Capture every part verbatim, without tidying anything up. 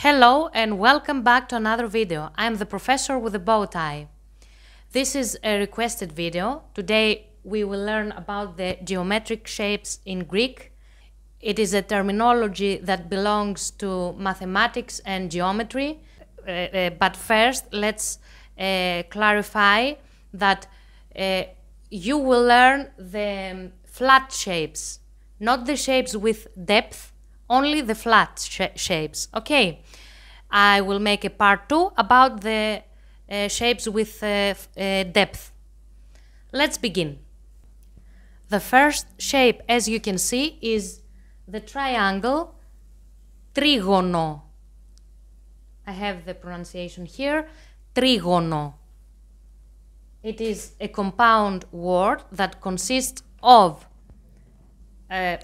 Hello and welcome back to another video. I am the professor with the bow tie. This is a requested video. Today we will learn about the geometric shapes in Greek. It is a terminology that belongs to mathematics and geometry. Uh, uh, but first let's uh, clarify that uh, you will learn the flat shapes, not the shapes with depth, only the flat sh shapes. Okay, I will make a part two about the uh, shapes with uh, uh, depth. Let's begin. The first shape, as you can see, is the triangle τρίγωνο. I have the pronunciation here, τρίγωνο. It is a compound word that consists of uh,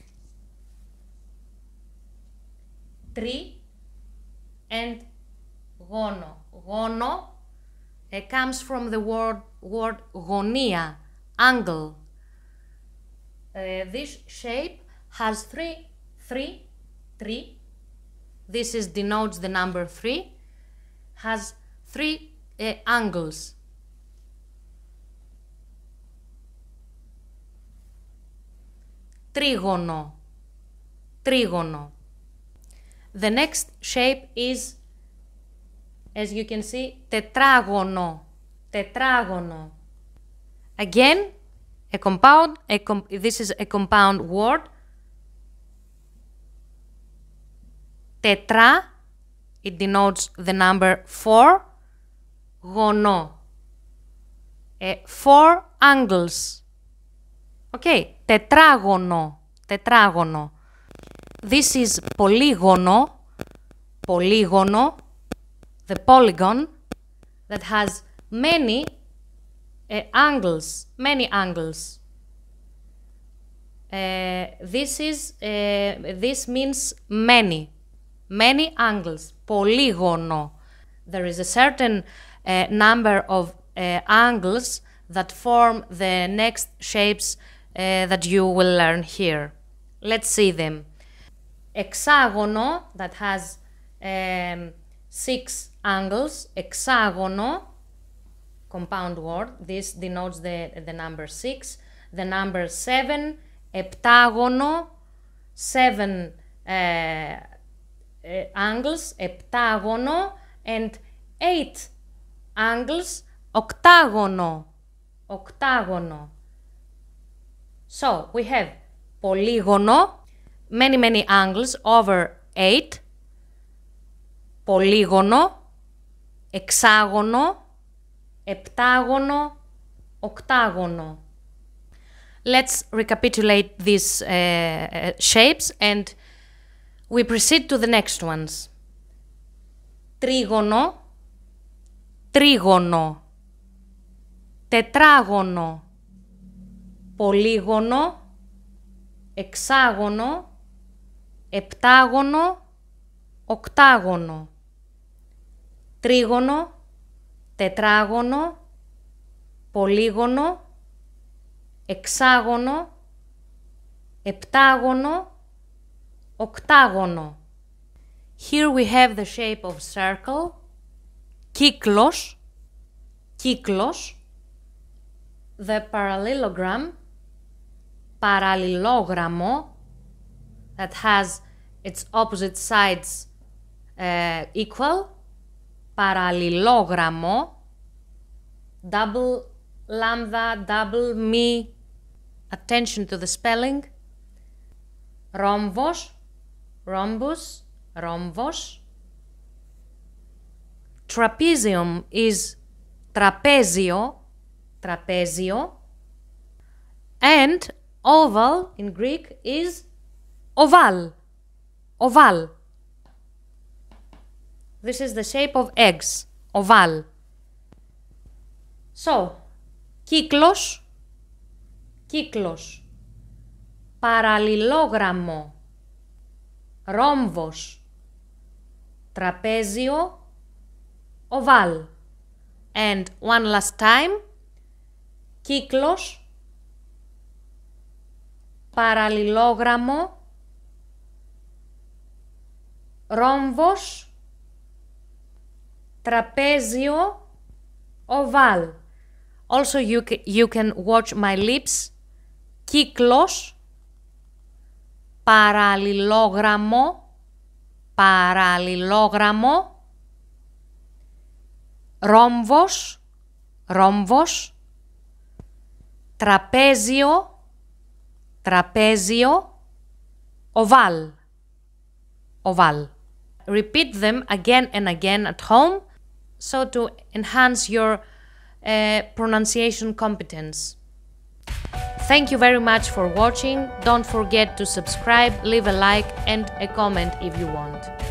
τρι and γόνο. Γόνο uh, comes from the word, word γωνία, angle. Uh, this shape has three, three, three. This is denotes the number three. Has three uh, angles. Τρίγωνο, τρίγωνο. The next shape is, as you can see, τετράγωνο, τετράγωνο. Again, a compound, a com this is a compound word. Τετρά, it denotes the number four. Γωνό, uh, four angles. Okay, τετράγωνο, τετράγωνο. This is πολύγωνο, πολύγωνο, the polygon that has many uh, angles, many angles. Uh, this is, uh, this means many, many angles, πολύγωνο. There is a certain uh, number of uh, angles that form the next shapes uh, that you will learn here. Let's see them. Hexágono, that has um, six angles. Hexágono, compound word. This denotes the, the number six. The number seven, heptágono, seven uh, uh, angles, heptágono, and eight angles, octágono, octágono. So we have πολύγωνο, many, many angles over eight, πολύγωνο, hexágono, heptágono, octágono. Let's recapitulate these uh, shapes and we proceed to the next ones. Τρίγωνο, τρίγωνο, τετράγωνο, πολύγωνο, hexágono, heptágono, octágono. Τρίγωνο, τετράγωνο, πολύγωνο, hexágono, heptágono, octágono. Here we have the shape of circle, κύκλος, κύκλος, the parallelogram, parallelogrammo, that has its opposite sides uh, equal, parallelogrammo, double lambda, double mi, attention to the spelling, rhombos, rhombus, rhombos, trapezium is trapezio, trapezio, and oval in Greek is oval, oval. This is the shape of eggs, oval. So, κύκλος, κύκλος, παραλληλόγραμμο, ρόμβος, τραπέζιο, oval. And one last time, κύκλος, παραλληλόγραμμο, ρόμβος, Τραπέζιο, oval. Also you, you can watch my lips. Κύκλος, παραλληλόγραμμο, παραλληλόγραμμο, ρόμβος, ρόμβος, τραπέζιο, τραπέζιο, oval, oval. Repeat them again and again at home so to enhance your uh, pronunciation competence. Thank you very much for watching. Don't forget to subscribe, leave a like and a comment if you want.